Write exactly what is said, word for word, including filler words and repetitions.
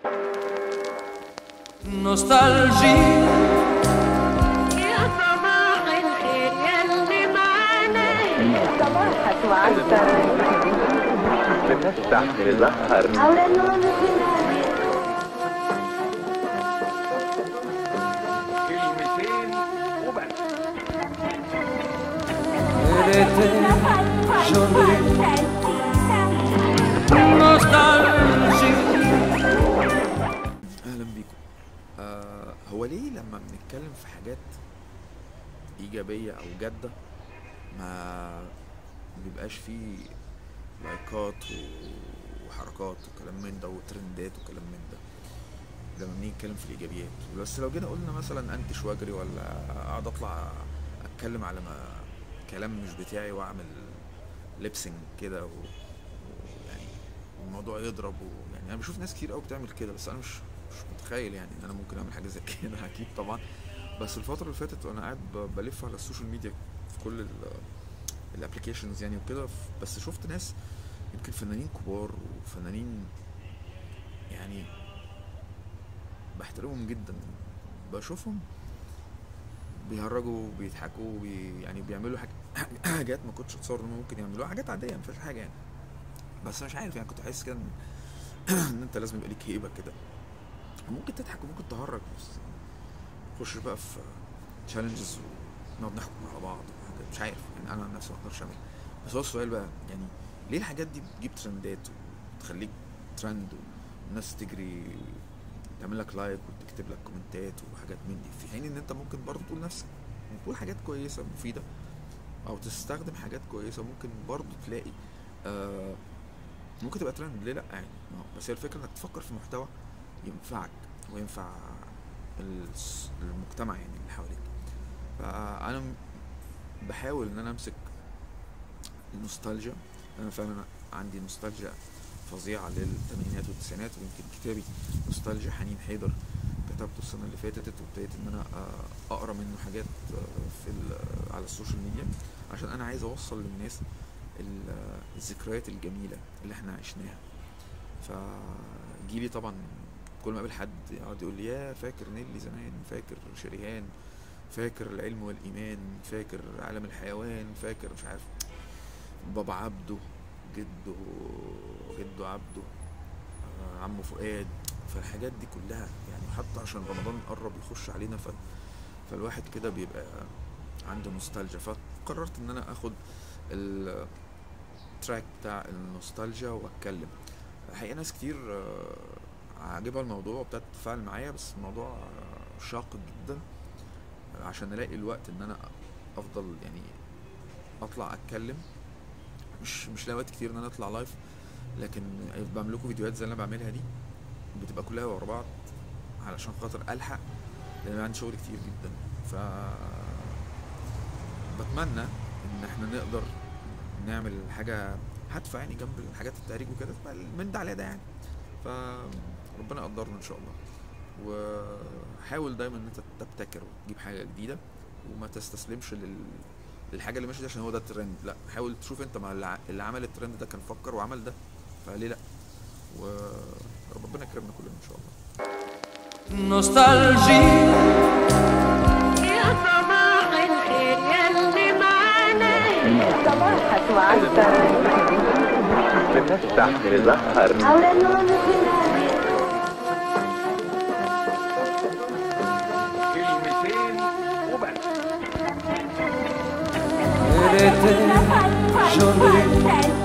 نوستالجي يا صباح الخير يلي معانا صباحك وعسل بنفتح نزهر حول النور كلمتين وبس. نوستالجي. اهلا بيكم. آه هو ليه لما بنتكلم في حاجات ايجابيه او جاده ما بيبقاش فيه لايكات و- وحركات وكلام من ده وترندات وكلام من ده لما بنيجي نتكلم في الايجابيات؟ بس لو جينا قلنا مثلا انتش واجري ولا اقعد اطلع اتكلم على ما كلام مش بتاعي واعمل ليبسنج كده و... ويعني الموضوع يضرب و... يعني انا بشوف ناس كتير قوي بتعمل كده، بس انا مش مش متخيل يعني ان انا ممكن اعمل حاجه زي كده اكيد طبعا. بس الفتره اللي فاتت وانا قاعد ب- بلف على السوشيال ميديا في كل الابلكيشنز يعني وكده، ف- بس شفت ناس يمكن فنانين كبار وفنانين يعني بحترمهم جدا، بشوفهم بيهرجوا بيضحكوا بي يعني بيعملوا حاجة حاجات ما كنتش اتصور انهم ممكن يعملوها، حاجات عاديه مفيش حاجه يعني. بس مش عارف يعني كنت حاسس كده ان إن انت لازم يبقى ليك هيبه كده، ممكن تضحك وممكن تهرج، بس نخش بقى في تشالنجز ونقعد نحكم على بعض وحاجات مش عارف يعني. انا عن نفسي ما اقدرش اعمل. بس هو السؤال بقى يعني ليه الحاجات دي بتجيب ترندات وتخليك ترند والناس تجري تعمل لك لايك وتكتب لك كومنتات وحاجات من دي، في حين ان انت ممكن برضه تقول نفسك تقول حاجات كويسه مفيده او تستخدم حاجات كويسه ممكن برضه تلاقي آه ممكن تبقى ترند، ليه لا يعني. ما هو- بس هي الفكره انك تفكر في محتوى ينفعك وينفع الس- المجتمع يعني اللي حواليك. فانا م- بحاول ان انا امسك النوستالجيا. انا فعلا عندي نوستالجيا فظيعه للثمانينات والتسعينات، ويمكن كتابي نوستالجيا حنين حيدر كتبته السنه اللي فاتت، وابتديت ان انا آه، اقرا منه حاجات آه، في ال- على السوشيال ميديا عشان انا عايز اوصل للناس ال- آه، الذكريات الجميله اللي احنا عشناها. فجيلي طبعا كل ما اقابل حد يقعد يقول لي يا فاكر نيلي زمان، فاكر شريهان، فاكر العلم والايمان، فاكر عالم الحيوان، فاكر مش عارف بابا عبده، جده جده عبده، آه، عمه فؤاد. فالحاجات دي كلها يعني حتى عشان رمضان قرب يخش علينا ف... فالواحد كده بيبقى عنده نوستالجيا. فقررت ان انا اخد التراك بتاع النوستالجيا واتكلم. الحقيقة ناس كتير آه، عاجبها الموضوع وابتدت تتفاعل معايا، بس الموضوع آه، شاق جدا عشان الاقي الوقت ان انا افضل يعني اطلع اتكلم. مش مش لاقي وقت كتير ان انا اطلع لايف، لكن بعمل لكم فيديوهات زي اللي انا بعملها دي بتبقى كلها ورا بعض علشان خاطر الحق، لان عندي شغل كتير جدا. ف بتمنى ان احنا نقدر نعمل حاجه هادفه يعني جنب الحاجات التهريج وكده، تبقى من ده على ده يعني. فربنا يقدرنا ان شاء الله. وحاول دايما ان انت تبتكر وتجيب حاجه جديده وما تستسلمش لل للحاجه اللي ماشيه دي عشان هو ده الترند. لا، حاول تشوف انت مع اللي ع- اللي عمل الترند ده كان فكر وعمل ده، فليه لا؟ وربنا يكرمنا كلنا ان شاء الله. نوستالجي. يا صباح الخير يلي معانا صباحك وعسل بنفتح نزهر حول النور كلمتين وبس. Était joli.